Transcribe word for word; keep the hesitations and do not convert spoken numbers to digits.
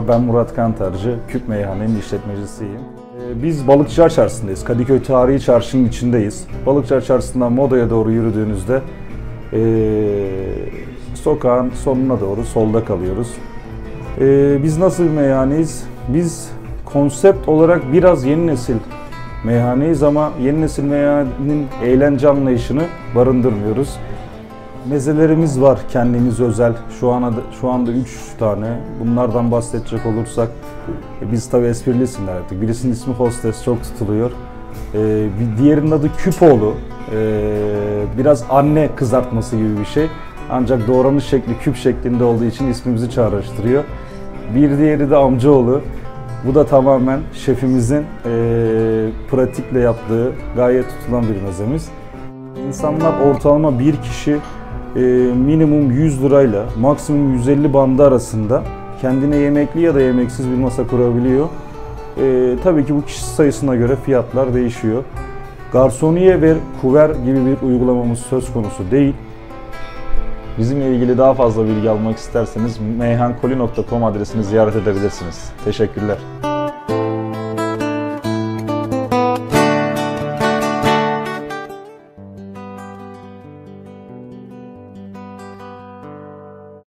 Merhaba, ben Murat Kantarcı, Küp Meyhane'nin işletmecisiyim. Biz Balıkçılar Çarşısı'ndayız. Kadıköy Tarihi Çarşı'nın içindeyiz. Balıkçılar Çarşısı'ndan Moda'ya doğru yürüdüğünüzde e, sokağın sonuna doğru solda kalıyoruz. E, biz nasıl bir meyhaneyiz? Biz konsept olarak biraz yeni nesil meyhaneyiz ama yeni nesil meyhanenin eğlence anlayışını barındırmıyoruz. Mezelerimiz var kendimiz özel. Şu anda şu anda üç tane. Bunlardan bahsedecek olursak e, biz tabii esprili isimler yaptık. Birisinin ismi Hostes, çok tutuluyor. E, bir diğerinin adı Küpoğlu. E, biraz anne kızartması gibi bir şey. Ancak doğranış şekli küp şeklinde olduğu için ismimizi çağrıştırıyor. Bir diğeri de Amcaoğlu. Bu da tamamen şefimizin e, pratikle yaptığı gayet tutulan bir mezemiz. İnsanlar ortalama bir kişi e, minimum yüz lirayla maksimum yüz elli bandı arasında kendine yemekli ya da yemeksiz bir masa kurabiliyor. E, tabii ki bu kişi sayısına göre fiyatlar değişiyor. Garsoniye ve kuver gibi bir uygulamamız söz konusu değil. Bizimle ilgili daha fazla bilgi almak isterseniz meyhankoli nokta com adresini ziyaret edebilirsiniz. Teşekkürler.